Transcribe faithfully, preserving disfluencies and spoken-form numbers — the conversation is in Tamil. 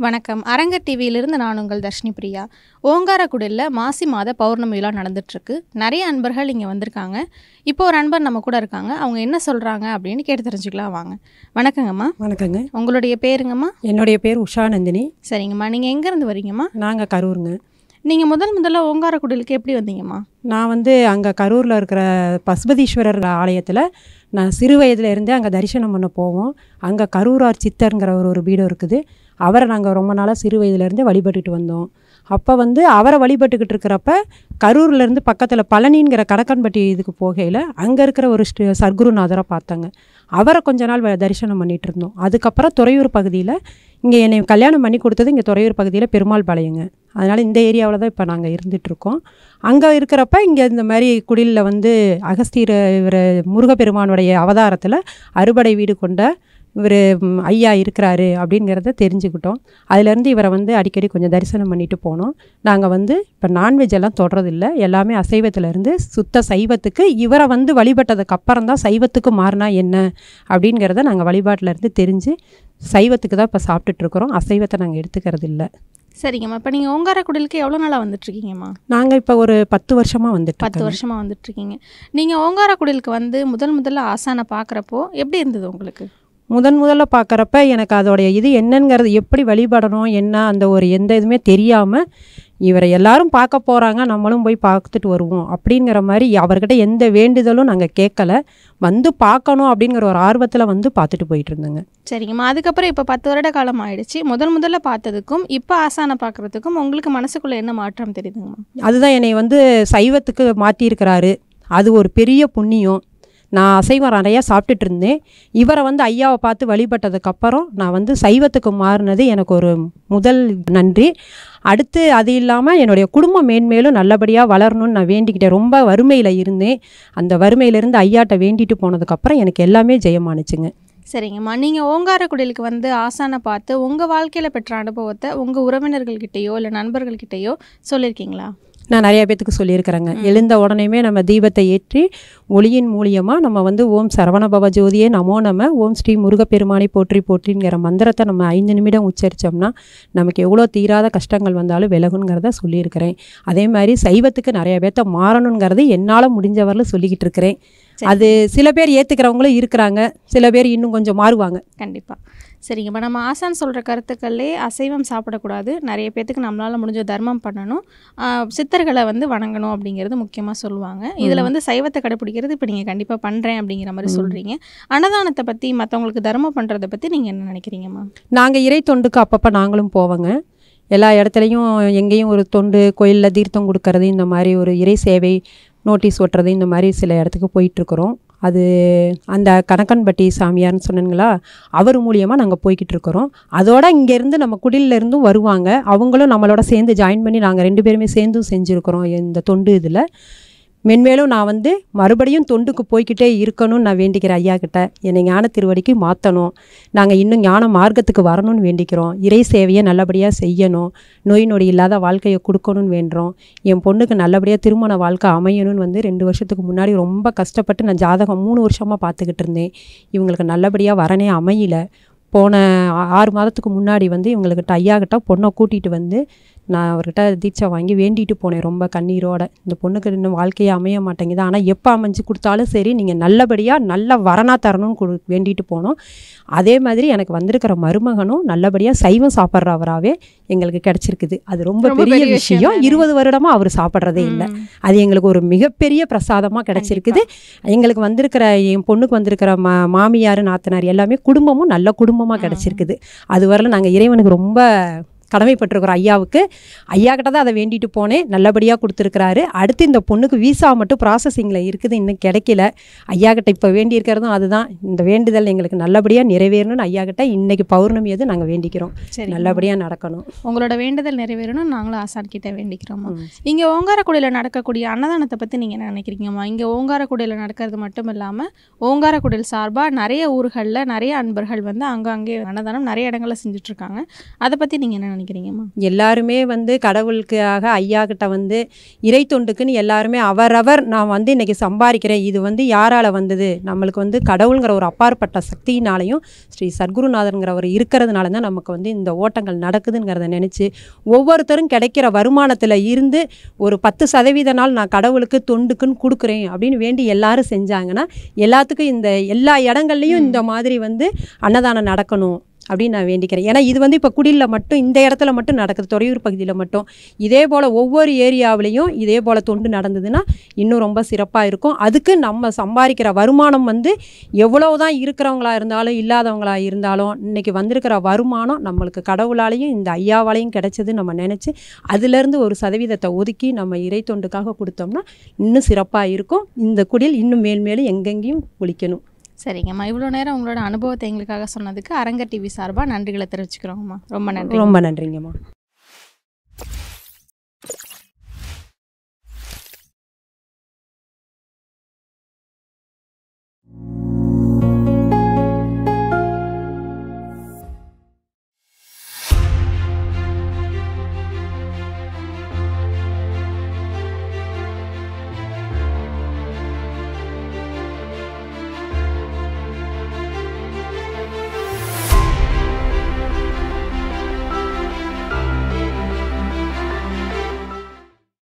வணக்கம். அரங்க டிவியிலிருந்து நான் உங்கள் தர்ஷினி பிரியா. ஓங்காரக்குடில்ல மாசி மாத பௌர்ணமி விழா நடந்துட்டுருக்கு. நிறைய அன்பர்கள் இங்கே வந்திருக்காங்க. இப்போ ஒரு அன்பர் நம்ம கூட இருக்காங்க. அவங்க என்ன சொல்கிறாங்க அப்படின்னு கேட்டு தெரிஞ்சுக்கலாம் வாங்க. வணக்கங்கம்மா. வணக்கங்க. உங்களுடைய பேருங்கம்மா? என்னுடைய பேர் உஷா நந்தினி. சரிங்கம்மா. நீங்கள் எங்கேருந்து வரீங்கம்மா? நாங்கள் கரூருங்க. நீங்கள் முதல் முதல்ல ஓங்காரக்குடிலுக்கு எப்படி வந்தீங்கம்மா? நான் வந்து அங்கே கரூரில் இருக்கிற பசுபதீஸ்வரர் ஆலயத்தில் நான் சிறு வயதில் இருந்தே அங்கே தரிசனம் பண்ண போவோம். அங்கே கரூரார் சித்தருங்கிற ஒரு ஒரு பீடம் இருக்குது. அவரை நாங்கள் ரொம்ப நாளாக சிறு வயதுலேருந்தே வழிபட்டுட்டு வந்தோம். அப்போ வந்து அவரை வழிபட்டுக்கிட்டு இருக்கிறப்ப கரூர்லேருந்து பக்கத்தில் பழனிங்கிற கடக்கன்பட்டி இதுக்கு போகையில் அங்கே இருக்கிற ஒரு ஸ்ரீ சர்க்குருநாதரை பார்த்தாங்க. அவரை கொஞ்ச நாள் தரிசனம் பண்ணிகிட்டு இருந்தோம். அதுக்கப்புறம் துறையூர் பகுதியில் இங்கே என்னை கல்யாணம் பண்ணி கொடுத்தது இங்கே துறையூர் பகுதியில் பெருமாள் பாளையங்க. அதனால் இந்த ஏரியாவில் தான் இப்போ நாங்கள் இருந்துகிட்ருக்கோம். அங்கே இருக்கிறப்ப இங்கே இந்த மாதிரி குடிலில் வந்து அகஸ்தியர் இவர் முருகப்பெருமானுடைய அவதாரத்தில் அறுபடை வீடு கொண்ட இவர் ஐயா இருக்கிறாரு அப்படிங்கிறத தெரிஞ்சுக்கிட்டோம். அதுலேருந்து இவரை வந்து அடிக்கடி கொஞ்சம் தரிசனம் பண்ணிட்டு போனோம். நாங்கள் வந்து இப்போ நான்வெஜ் எல்லாம் தொடரதில்லை. எல்லாமே அசைவத்திலேருந்து சுத்த சைவத்துக்கு இவரை வந்து வழிபட்டதுக்கு அப்புறம் தான் சைவத்துக்கு மாறினா என்ன அப்படிங்கிறத நாங்கள் வழிபாட்டிலேருந்து தெரிஞ்சு சைவத்துக்கு தான் இப்போ சாப்பிட்டுட்ருக்குறோம். அசைவத்தை நாங்கள் எடுத்துக்கிறது இல்லை. சரிங்கம்மா. இப்போ நீங்கள் ஓங்காரக்குடிலுக்கு எவ்வளோ நாளாக வந்துட்டுருக்கீங்கம்மா? நாங்கள் இப்போ ஒரு பத்து வருஷமாக வந்துட்டு பத்து வருஷமாக வந்துட்டுருக்கீங்க. நீங்கள் ஓங்காரக்குடிலுக்கு வந்து முதல் முதல்ல ஆசானை பார்க்குறப்போ எப்படி இருந்தது உங்களுக்கு? முதன் முதல்ல பார்க்குறப்ப எனக்கு அதோடைய இது என்னங்கிறது, எப்படி வழிபடணும் என்ன அந்த ஒரு எந்த இதுவுமே தெரியாமல் இவரை எல்லாரும் பார்க்க போகிறாங்க, நம்மளும் போய் பார்த்துட்டு வருவோம் அப்படிங்கிற மாதிரி அவர்கிட்ட எந்த வேண்டுதலும் நாங்கள் கேட்கல. வந்து பார்க்கணும் அப்படிங்கிற ஒரு ஆர்வத்தில் வந்து பார்த்துட்டு போயிட்டு இருந்தேங்க. சரிங்கம்மா. அதுக்கப்புறம் இப்போ பத்து வருட காலம் ஆயிடுச்சு. முதல் முதல்ல பார்த்ததுக்கும் இப்போ ஆசானை பார்க்குறதுக்கும் உங்களுக்கு மனசுக்குள்ளே என்ன மாற்றம் தெரியுதுங்கம்மா? அதுதான் என்னை வந்து சைவத்துக்கு மாற்றியிருக்கிறாரு. அது ஒரு பெரிய புண்ணியம். நான் அசைவம் நிறையா சாப்பிட்டுட்டு இருந்தேன். இவரை வந்து ஐயாவை பார்த்து வழிபட்டதுக்கப்புறம் நான் வந்து சைவத்துக்கு மாறினது எனக்கு ஒரு முதல் நன்றி. அடுத்து அது இல்லாமல் என்னுடைய குடும்பம் மேன்மேலும் நல்லபடியாக வளரணும்னு நான் வேண்டிக்கிட்டேன். ரொம்ப வறுமையில் இருந்தேன். அந்த வறுமையிலேருந்து ஐயாட்ட வேண்டிட்டு போனதுக்கப்புறம் எனக்கு எல்லாமே ஜெயமானுச்சுங்க. சரிங்கம்மா. நீங்கள் ஓங்காரக்குடிலுக்கு வந்து ஆசானை பார்த்து உங்கள் வாழ்க்கையில் பெற்ற அனுபவத்தை உங்கள் உறவினர்கள்கிட்டையோ இல்லை நண்பர்கள்கிட்டையோ சொல்லியிருக்கீங்களா? நான் நிறைய பேத்துக்கு சொல்லியிருக்கிறேங்க. எழுந்த உடனேயுமே நம்ம தீபத்தை ஏற்றி ஒளியின் மூலியமாக நம்ம வந்து ஓம் சரவணபவ ஜோதியே நமோ நம, ஓம் ஸ்ரீ முருகப்பெருமானை போற்றி போற்றிங்கிற மந்திரத்தை நம்ம ஐந்து நிமிடம் உச்சரித்தோம்னா நமக்கு எவ்வளோ தீராத கஷ்டங்கள் வந்தாலும் விலகுங்கிறத சொல்லியிருக்கிறேன். அதே மாதிரி சைவத்துக்கு நிறைய பேர்த்த மாறணுங்கிறது என்னால் முடிஞ்சவரில் சொல்லிக்கிட்டு இருக்கிறேன். அது சில பேர் ஏற்றுக்கிறவங்களும் இருக்கிறாங்க, சில பேர் இன்னும் கொஞ்சம் மாறுவாங்க. கண்டிப்பாக. சரிங்கம்மா. நம்ம ஆசான் சொல்கிற கருத்துக்களே அசைவம் சாப்பிடக்கூடாது, நிறைய பேர்த்துக்கு நம்மளால் முடிஞ்ச தர்மம் பண்ணணும், சித்தர்களை வந்து வணங்கணும் அப்படிங்கிறது முக்கியமாக சொல்லுவாங்க. இதில் வந்து சைவத்தை கடைப்பிடிக்கிறது இப்போ நீங்கள் கண்டிப்பாக பண்ணுறேன் அப்படிங்கிற மாதிரி சொல்கிறீங்க. அன்னதானத்தை பற்றி மற்றவங்களுக்கு தர்மம் பண்ணுறதை பற்றி நீங்கள் என்ன நினைக்கிறீங்கம்மா? நாங்கள் இறை தொண்டுக்கு அப்பப்போ நாங்களும் போவோங்க. எல்லா இடத்துலையும் எங்கேயும் ஒரு தொண்டு கோயிலில் தீர்த்தம் கொடுக்கறது, இந்த மாதிரி ஒரு இறை சேவை நோட்டீஸ் ஒட்டுறது, இந்த மாதிரி சில இடத்துக்கு போயிட்டுருக்குறோம். அது அந்த கணக்கன்பட்டி சாமியார்னு சொன்னீங்களா, அவர் மூலியமாக நாங்கள் போய்கிட்டு இருக்கிறோம். அதோட இங்கேருந்து நம்ம குடியிலேருந்தும் வருவாங்க, அவங்களும் நம்மளோட சேர்ந்து ஜாயின் பண்ணி நாங்கள் ரெண்டு பேருமே சேர்ந்தும் செஞ்சுருக்கிறோம் இந்த தொண்டு. இதில் மென்மேலும் நான் வந்து மறுபடியும் தொண்டுக்கு போய்கிட்டே இருக்கணும்னு நான் வேண்டிக்கிறேன். ஐயா கிட்ட என்னை ஞான திருவடிக்கு மாற்றணும், நாங்கள் இன்னும் ஞான மார்க்கத்துக்கு வரணும்னு வேண்டிக்கிறோம். இறை சேவையை நல்லபடியாக செய்யணும், நோய் நொடி இல்லாத வாழ்க்கையை கொடுக்கணும்னு வேண்டுறோம். என் பொண்ணுக்கு நல்லபடியாக திருமண வாழ்க்கை அமையணும்னு வந்து ரெண்டு வருஷத்துக்கு முன்னாடி ரொம்ப கஷ்டப்பட்டு நான் ஜாதகம் மூணு வருஷமாக பார்த்துக்கிட்டு இருந்தேன். இவங்களுக்கு நல்லபடியாக வரனே அமையல. போன ஆறு மாதத்துக்கு முன்னாடி வந்து இவங்கக்கிட்ட ஐயாக்கிட்ட பொண்ணை கூட்டிகிட்டு வந்து நான் அவர்கிட்ட தீட்சை வாங்கி வேண்டிட்டு போனேன் ரொம்ப கண்ணீரோட. இந்த பொண்ணுக்கு இன்னும் வாழ்க்கையே அமைய மாட்டேங்குது, ஆனால் எப்போ அமைஞ்சு கொடுத்தாலும் சரி நீங்கள் நல்லபடியாக நல்ல வரனா தரணும்னு கொடு வேண்டிட்டு போனோம். அதே மாதிரி எனக்கு வந்திருக்கிற மருமகனும் நல்லபடியாக சைவம் சாப்பிட்றவராகவே எங்களுக்கு கிடச்சிருக்குது. அது ரொம்ப பெரிய விஷயம். இருபது வருடமாக அவர் சாப்பிட்றதே இல்லை. அது எங்களுக்கு ஒரு மிகப்பெரிய பிரசாதமாக கிடச்சிருக்குது. எங்களுக்கு வந்திருக்கிற என் பொண்ணுக்கு வந்திருக்கிற மா மாமியார் நாத்தனார் எல்லாமே குடும்பமும் நல்ல குடும்பமாக கிடச்சிருக்குது. அது வரல நாங்கள் இறைவனுக்கு ரொம்ப கடமைப்பட்டிருக்கிறோம். ஐயாவுக்கு ஐயா கிட்ட தான் அதை வேண்டிட்டு போனேன், நல்லபடியாக கொடுத்துருக்கிறாரு. அடுத்து இந்த பொண்ணுக்கு வீசா மட்டும் ப்ராசஸிங்கில் இருக்குது, இன்னும் கிடைக்கல. ஐயா கிட்ட இப்போ வேண்டியிருக்கிறதும் அதுதான், இந்த வேண்டுதல் எங்களுக்கு நல்லபடியாக நிறைவேறணும்னு ஐயா கிட்ட இன்னைக்கு பௌர்ணமி அது நாங்கள் வேண்டிக்கிறோம். சரி, நல்லபடியாக நடக்கணும். உங்களோட வேண்டுதல் நிறைவேறணும் நாங்களும் ஆசான் கிட்ட வேண்டிக்கிறோம்மா. இங்கே ஓங்காரக்குடியில் நடக்கக்கூடிய அன்னதானத்தை பற்றி நீங்கள் என்ன நினைக்கிறீங்கம்மா? இங்கே ஓங்காரக்குடியில் நடக்கிறது மட்டும் இல்லாமல் ஓங்காரக்குடில் சார்பாக நிறைய ஊர்களில் நிறைய அன்பர்கள் வந்து அங்கங்கே அன்னதானம் நிறைய இடங்களில் செஞ்சுட்ருக்காங்க. அதை பற்றி நீங்கள் என்ன நினைக்கிறீங்க? நினைக்கிறீங்கம்மா? எல்லாருமே வந்து கடவுளுக்காக ஐயா கிட்ட வந்து இறை தொண்டுக்குன்னு எல்லாருமே அவரவர் நான் வந்து இன்றைக்கி சம்பாதிக்கிறேன், இது வந்து யாரால் வந்தது, நம்மளுக்கு வந்து கடவுளுங்கிற ஒரு அப்பாற்பட்ட சக்தியினாலையும் ஸ்ரீ சத்குருநாதனுங்கிறவர் இருக்கிறதுனால தான் நமக்கு வந்து இந்த ஓட்டங்கள் நடக்குதுங்கிறத நினச்சி ஒவ்வொருத்தரும் கிடைக்கிற வருமானத்தில் இருந்து ஒரு பத்து சதவீத நாள் நான் கடவுளுக்கு தொண்டுக்குன்னு கொடுக்குறேன் அப்படின்னு வேண்டி எல்லாரும் செஞ்சாங்கன்னா எல்லாத்துக்கும் இந்த எல்லா இடங்கள்லையும் இந்த மாதிரி வந்து அன்னதானம் நடக்கணும் அப்படின்னு நான் வேண்டிக்கிறேன். ஏன்னா இது வந்து இப்போ குடிலில் மட்டும் இந்த இடத்துல மட்டும் நடக்குது, துறையூர் பகுதியில் மட்டும். இதே போல் ஒவ்வொரு ஏரியாவிலையும் இதே போல் தொண்டு நடந்ததுன்னா இன்னும் ரொம்ப சிறப்பாக இருக்கும். அதுக்கு நம்ம சம்பாதிக்கிற வருமானம் வந்து எவ்வளோ தான் இருக்கிறவங்களா இருந்தாலும் இல்லாதவங்களா இருந்தாலும் இன்றைக்கி வந்திருக்கிற வருமானம் நம்மளுக்கு கடவுளாலையும் இந்த ஐயாவாலையும் கிடைச்சது நம்ம நினச்சி அதிலேருந்து ஒரு சதவீதத்தை ஒதுக்கி நம்ம இறை தொண்டுக்காக கொடுத்தோம்னா இன்னும் சிறப்பாக இருக்கும். இந்த குடில் இன்னும் மேல் மேலும் எங்கெங்கேயும் ஒழிக்கணும். சரிங்கம்மா, இவ்வளோ நேரம் உங்களோட அனுபவத்தை எங்களுக்காக சொன்னதுக்கு அரங்க டிவி சார்பாக நன்றிகளை தெரிவிச்சுக்கிறோங்கம்மா. ரொம்ப நன்றி. ரொம்ப நன்றிங்கம்மா.